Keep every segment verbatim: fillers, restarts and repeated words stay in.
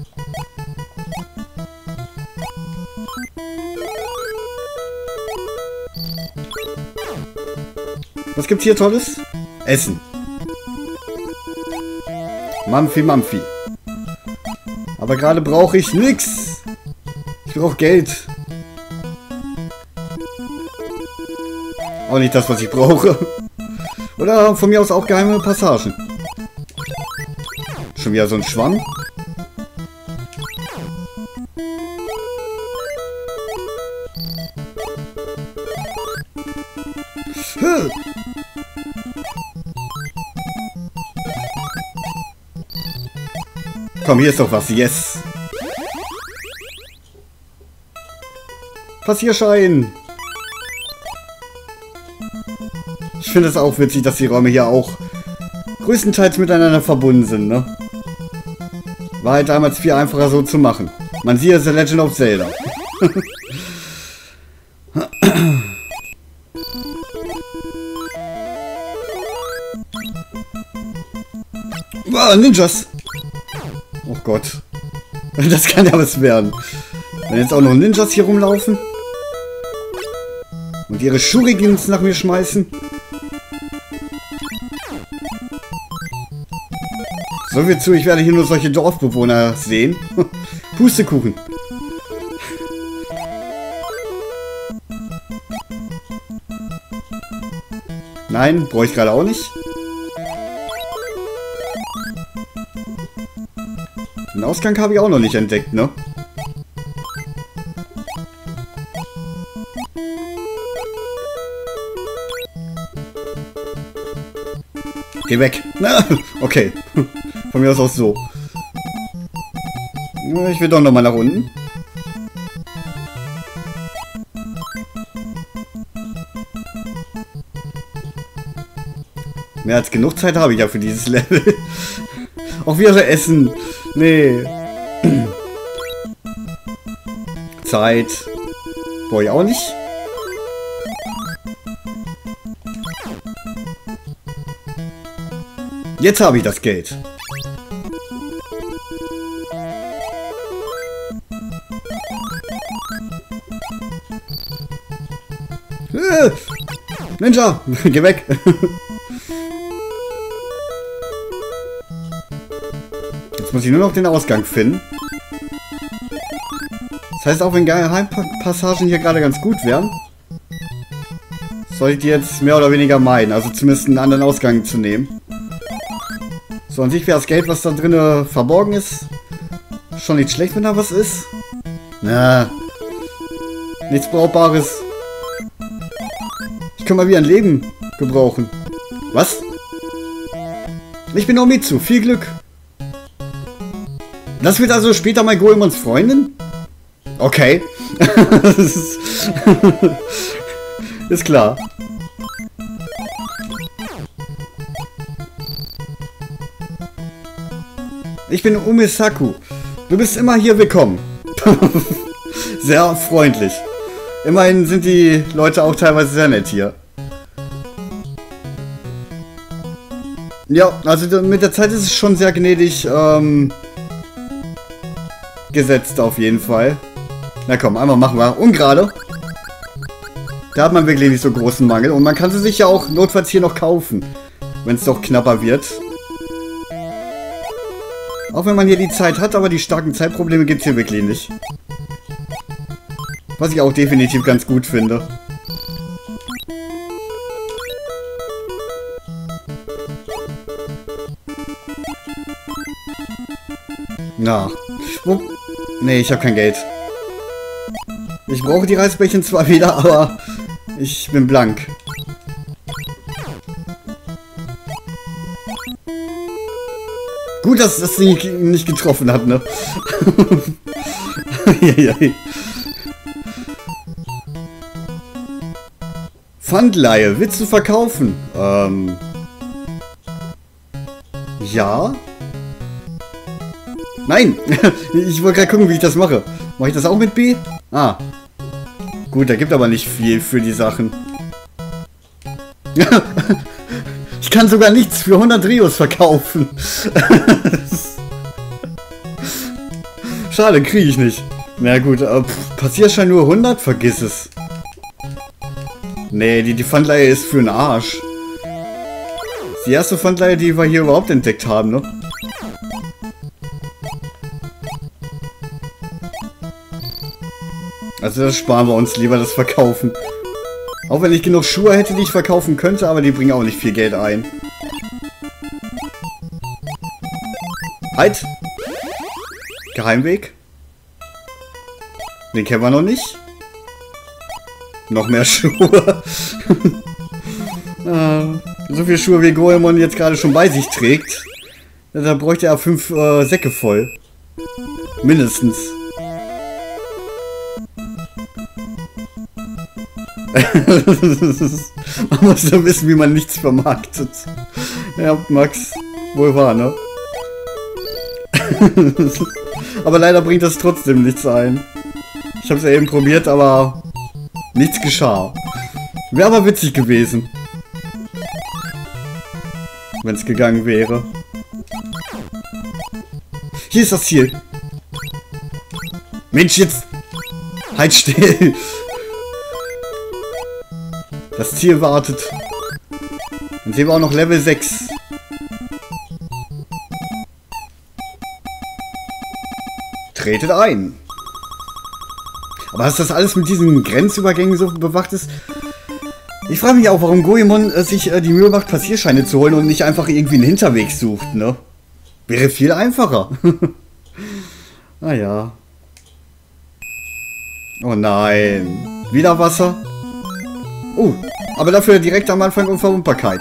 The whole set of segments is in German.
Was gibt's hier Tolles? Essen. Mampfi, Mampfi. Aber gerade brauche ich nix. Ich brauche Geld. Auch nicht das, was ich brauche. Oder von mir aus auch geheime Passagen. Schon wieder so ein Schwamm. Huh. Komm, hier ist doch was. Yes. Passierschein. Ich finde es auch witzig, dass die Räume hier auch größtenteils miteinander verbunden sind, ne? War halt damals viel einfacher so zu machen. Man sieht The Legend of Zelda. Wow, Ninjas! Oh Gott. Das kann ja was werden. Wenn jetzt auch noch Ninjas hier rumlaufen und ihre Shurikens nach mir schmeißen. So viel zu, ich werde hier nur solche Dorfbewohner sehen. Pustekuchen. Nein, brauche ich gerade auch nicht. Den Ausgang habe ich auch noch nicht entdeckt, ne? Geh weg. Okay. Von mir aus auch so. Ich will doch noch mal nach unten. Mehr als genug Zeit habe ich ja für dieses Level. Auch wieder so Essen. Nee. Zeit. Brauche ich auch nicht. Jetzt habe ich das Geld. Äh, Ninja, geh weg. Jetzt muss ich nur noch den Ausgang finden. Das heißt, auch wenn Geheimpassagen hier gerade ganz gut wären, soll ich die jetzt mehr oder weniger meiden. Also zumindest einen anderen Ausgang zu nehmen. So, an sich wäre das Geld, was da drin verborgen ist, schon nicht schlecht, wenn da was ist. Na, nichts Brauchbares. Ich kann mal wieder ein Leben gebrauchen. Was? Ich bin Omitsu, viel Glück. Das wird also später mal Goemons Freundin? Okay. ist, ist klar. Ich bin Umesaku. Du bist immer hier willkommen. Sehr freundlich. Immerhin sind die Leute auch teilweise sehr nett hier. Ja, also mit der Zeit ist es schon sehr gnädig ähm, gesetzt auf jeden Fall. Na komm, einmal machen wir. Ungerade. Da hat man wirklich nicht so großen Mangel. Und man kann sie sich ja auch notfalls hier noch kaufen. Wenn es doch knapper wird. Auch wenn man hier die Zeit hat, aber die starken Zeitprobleme gibt es hier wirklich nicht. Was ich auch definitiv ganz gut finde. Na. Wo? Nee, ich habe kein Geld. Ich brauche die Reisbällchen zwar wieder, aber ich bin blank. Gut, dass das Ding nicht getroffen hat, ne? Pfandleihe, willst du verkaufen? Ähm. Ja? Nein! Ich wollte gerade gucken, wie ich das mache. Mache ich das auch mit B? Ah. Gut, da gibt aber nicht viel für die Sachen. Ich kann sogar nichts für hundert Rios verkaufen. Schade, kriege ich nicht. Na gut, äh, pff, Passierschein nur hundert? Vergiss es. Nee, die, die Pfandleihe ist für den Arsch. Die erste Pfandleihe, die wir hier überhaupt entdeckt haben, ne? Also das sparen wir uns lieber, das Verkaufen. Auch wenn ich genug Schuhe hätte, die ich verkaufen könnte, aber die bringen auch nicht viel Geld ein. Halt! Geheimweg? Den kennen wir noch nicht. Noch mehr Schuhe. äh, so viele Schuhe wie Goemon jetzt gerade schon bei sich trägt. Da bräuchte er fünf äh, Säcke voll. Mindestens. Man muss nur wissen, wie man nichts vermarktet. Ja, Max, wohl wahr, ne? Aber leider bringt das trotzdem nichts ein. Ich habe es ja eben probiert, aber nichts geschah. Wäre aber witzig gewesen. Wenn es gegangen wäre. Hier ist das Ziel. Mensch, jetzt! Halt still! Das Ziel wartet. Dann sehen wir auch noch Level sechs. Tretet ein. Aber dass das alles mit diesen Grenzübergängen so bewacht ist. Ich frage mich auch, warum Goemon äh, sich äh, die Mühe macht, Passierscheine zu holen und nicht einfach irgendwie einen Hinterweg sucht, ne? Wäre viel einfacher. Naja. Oh nein. Wieder Wasser? Oh, aber dafür direkt am Anfang Unverwundbarkeit.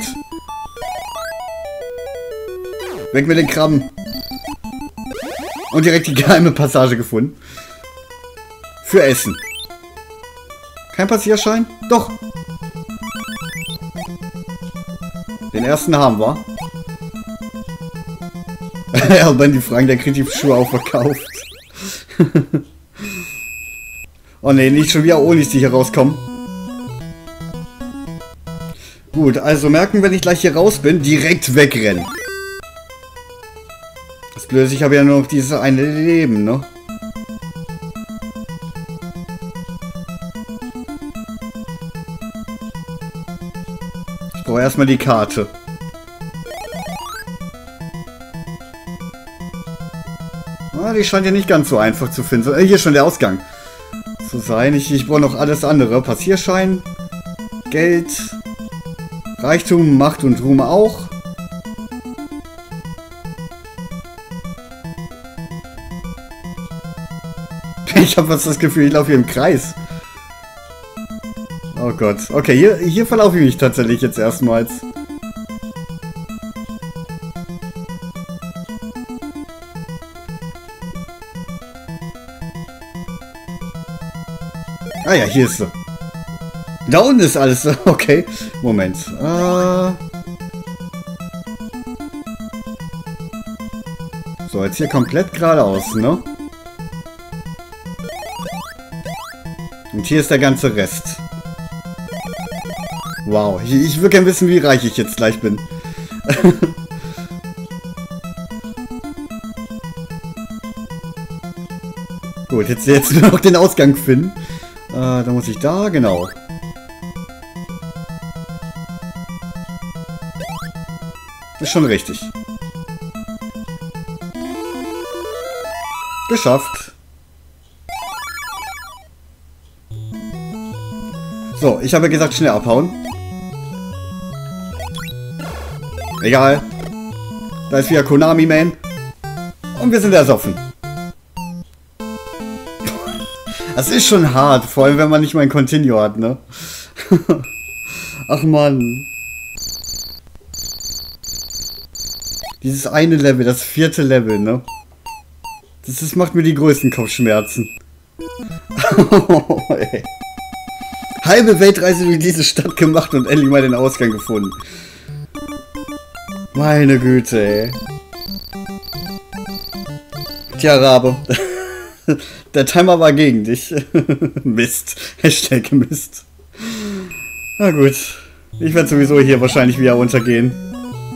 Weg mit den Krabben. Und direkt die geheime Passage gefunden. Für Essen. Kein Passierschein? Doch. Den ersten haben wir. Ja, und wenn die fragen, der kriegt die Schuhe auch verkauft. Oh ne, nicht schon wieder Onis, die hier rauskommen. Gut, also merken, wenn ich gleich hier raus bin, direkt wegrennen. Das Blöde ist, ich habe ja nur noch dieses eine Leben, ne? Ich brauche erstmal die Karte. Ah, die scheint ja nicht ganz so einfach zu finden. Äh, hier schon der Ausgang. Zu sein. Ich, ich brauche noch alles andere. Passierschein, Geld, Reichtum, Macht und Ruhm auch. Ich habe fast das Gefühl, ich laufe hier im Kreis. Oh Gott. Okay, hier, hier verlaufe ich mich tatsächlich jetzt erstmals. Ah ja, hier ist sie. Da unten ist alles. Okay. Moment. Äh so, jetzt hier komplett geradeaus, ne? Und hier ist der ganze Rest. Wow. Ich, ich würde gerne wissen, wie reich ich jetzt gleich bin. Gut, jetzt, jetzt nur noch den Ausgang finden. Äh, da muss ich da, genau. Ist schon richtig. Geschafft. So, ich habe gesagt, schnell abhauen. Egal. Da ist wieder Konami Man. Und wir sind ersoffen. Das ist schon hart, vor allem wenn man nicht mal ein Continue hat, ne? Ach Mann. Dieses eine Level, das vierte Level, ne? Das, das macht mir die größten Kopfschmerzen. Oh, ey. Halbe Weltreise durch diese Stadt gemacht und endlich mal den Ausgang gefunden. Meine Güte, ey. Tja, Rabe. Der Timer war gegen dich. Mist. Hashtag Mist. Na gut. Ich werde sowieso hier wahrscheinlich wieder untergehen.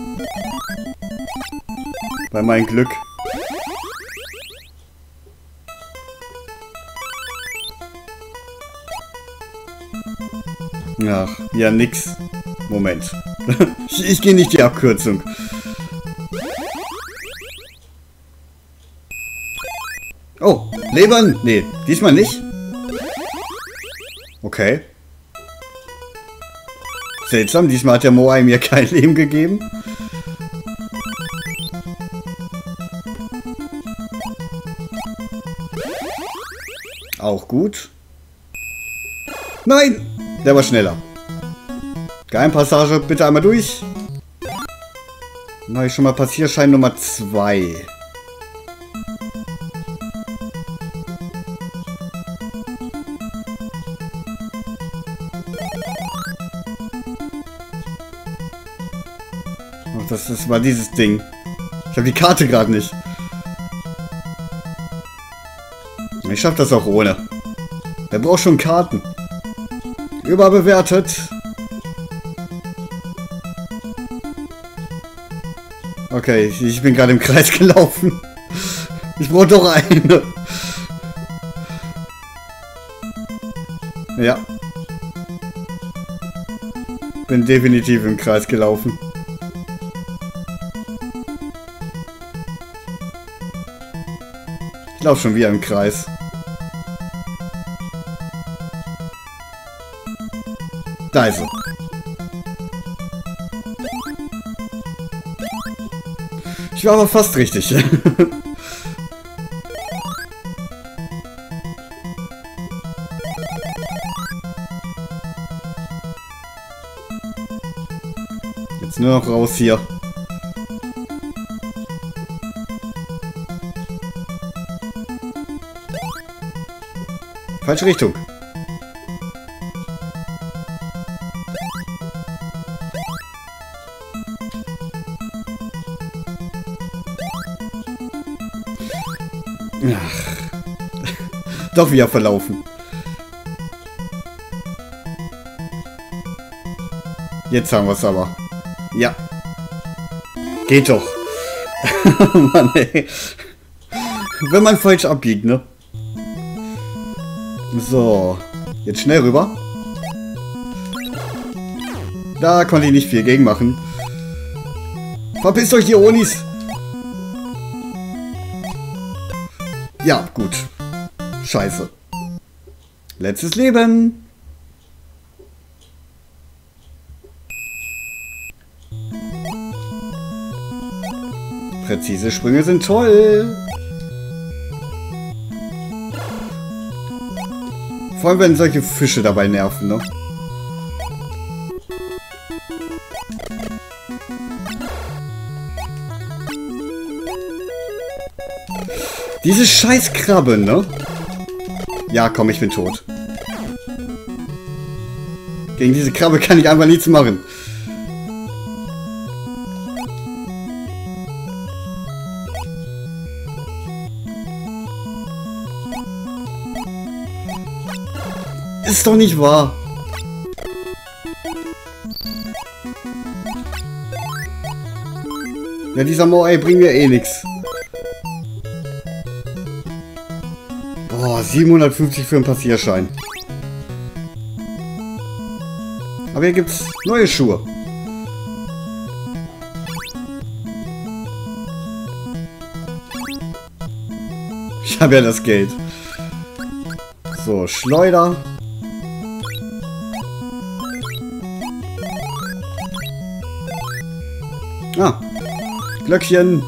Bei meinem Glück. Ach, ja, nix. Moment. ich ich gehe nicht die Abkürzung. Oh, Leben? Nee, diesmal nicht. Okay. Seltsam, diesmal hat der Moai mir kein Leben gegeben. Auch gut. Nein! Der war schneller. Geheimpassage, bitte einmal durch. Dann habe ich schon mal Passierschein Nummer zwei. Ach, das, das war dieses Ding. Ich habe die Karte gerade nicht. Ich schaff das auch ohne. Wer braucht schon Karten? Überbewertet. Okay, ich, ich bin gerade im Kreis gelaufen. Ich brauche doch eine. Ja. Bin definitiv im Kreis gelaufen. Ich laufe schon wieder im Kreis. Da ist er. Ich war aber fast richtig. Jetzt nur noch raus hier. Falsche Richtung. Ach. Doch wieder verlaufen. Jetzt haben wir es aber. Ja. Geht doch. Mann, ey. Wenn man falsch abbiegt, ne? So. Jetzt schnell rüber. Da konnte ich nicht viel gegen machen. Verpisst euch, die Onis! Ja, gut. Scheiße. Letztes Leben. Präzise Sprünge sind toll. Vor allem, wenn solche Fische dabei nerven, ne? Diese Scheißkrabbe, ne? Ja, komm, ich bin tot. Gegen diese Krabbe kann ich einfach nichts machen. Ist doch nicht wahr. Ja, dieser Moai bringt mir eh nichts. Boah, siebenhundertfünfzig für einen Passierschein. Aber hier gibt's neue Schuhe. Ich habe ja das Geld. So, Schleuder. Ah, Glöckchen.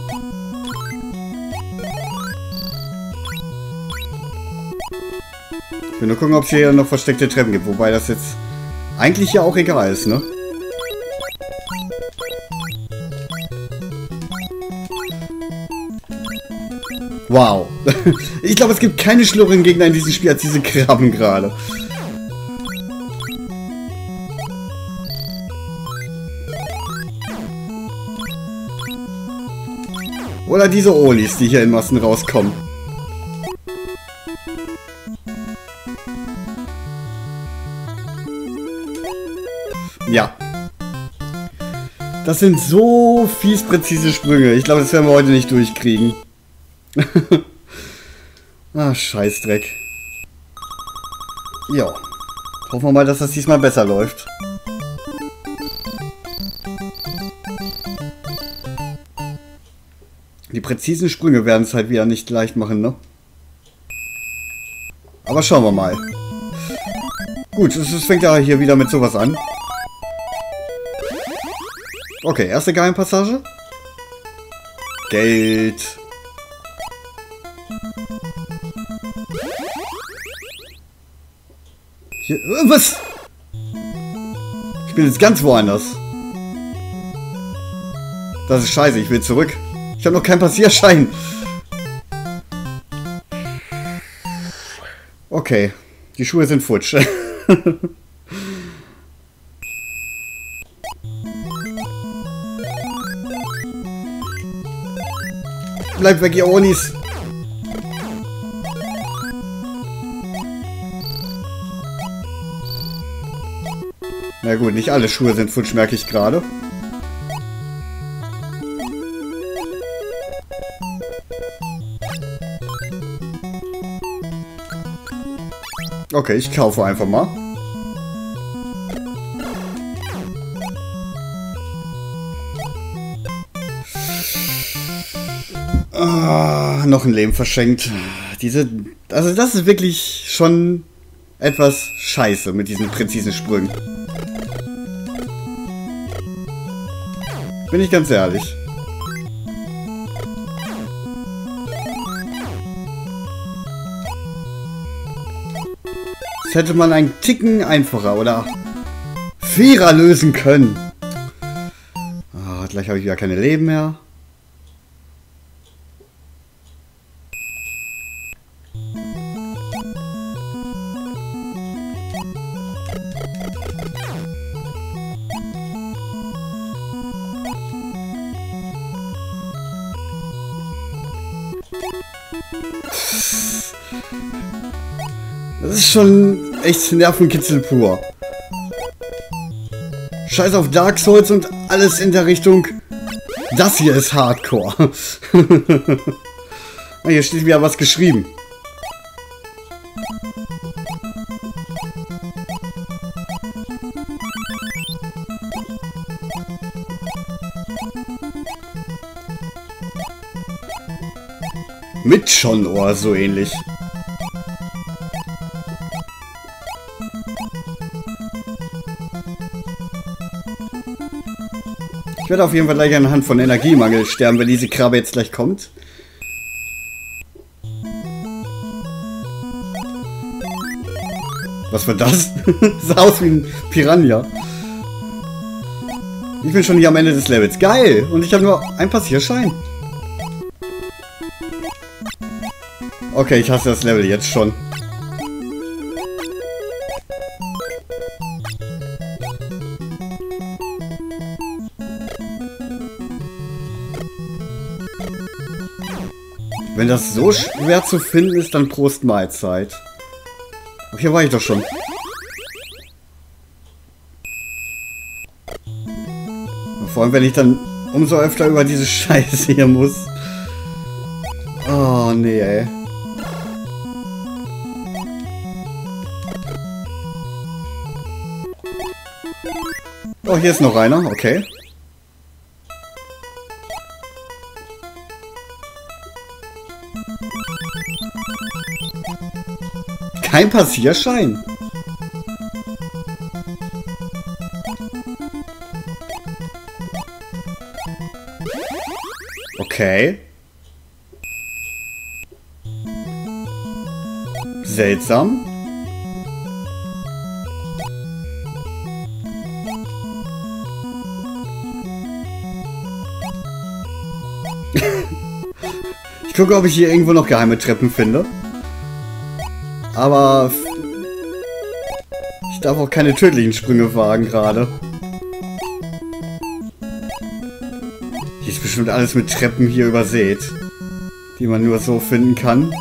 Ich will nur gucken, ob es hier noch versteckte Treppen gibt. Wobei das jetzt eigentlich ja auch egal ist, ne? Wow. Ich glaube, es gibt keine schlimmeren Gegner in diesem Spiel als diese Krabben gerade. Oder diese Olis, die hier in Massen rauskommen. Ja. Das sind so fies präzise Sprünge. Ich glaube, das werden wir heute nicht durchkriegen. Ah, Scheißdreck. Ja. Hoffen wir mal, dass das diesmal besser läuft. Die präzisen Sprünge werden es halt wieder nicht leicht machen, ne? Aber schauen wir mal. Gut, es fängt ja hier wieder mit sowas an. Okay, erste Geheimpassage. Geld. Hier, äh, was? Ich bin jetzt ganz woanders. Das ist scheiße, ich will zurück. Ich habe noch keinen Passierschein. Okay, die Schuhe sind futsch. Bleib weg, ihr Onis. Na gut, nicht alle Schuhe sind futsch, merke ich gerade. Okay, ich kaufe einfach mal. Ah, noch ein Leben verschenkt. Diese, also das ist wirklich schon etwas scheiße mit diesen präzisen Sprüngen. Bin ich ganz ehrlich. Das hätte man einen Ticken einfacher oder fairer lösen können. Ah, gleich habe ich wieder keine Leben mehr. Das ist schon echt Nervenkitzel pur. Scheiß auf Dark Souls und alles in der Richtung. Das hier ist Hardcore. Hier steht wieder was geschrieben. Mit schon Ohr, so ähnlich. Ich werde auf jeden Fall gleich anhand von Energiemangel sterben, wenn diese Krabbe jetzt gleich kommt. Was war das? Das sah aus wie ein Piranha. Ich bin schon hier am Ende des Levels. Geil! Und ich habe nur einen Passierschein. Okay, ich hasse das Level jetzt schon. Wenn das so schwer zu finden ist, dann Prost Mahlzeit. Ach, hier war ich doch schon. Vor allem, wenn ich dann umso öfter über diese Scheiße hier muss. Oh, nee, ey. Oh, hier ist noch einer, okay. Kein Passierschein. Okay. Seltsam. Ich gucke, ob ich hier irgendwo noch geheime Treppen finde. Aber ich darf auch keine tödlichen Sprünge wagen gerade. Hier ist bestimmt alles mit Treppen hier übersät, die man nur so finden kann.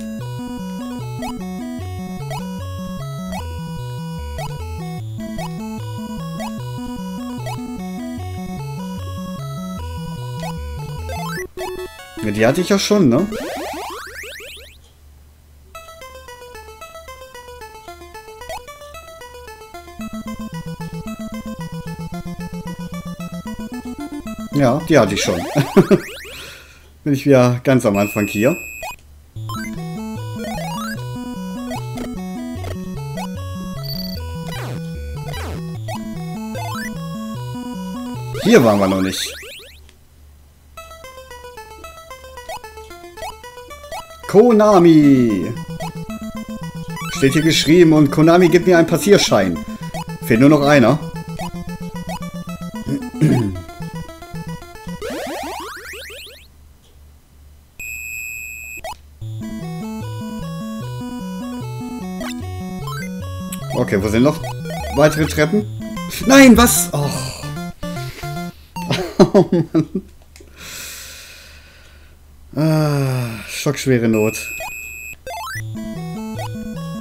Ja, die hatte ich ja schon, ne? Ja, die hatte ich schon. Bin ich wieder ganz am Anfang hier. Hier waren wir noch nicht. Konami. Steht hier geschrieben und Konami gibt mir einen Passierschein. Fehlt nur noch einer. Okay, wo sind noch weitere Treppen? Nein, was? Oh. Oh Mann. Ah, schockschwere Not.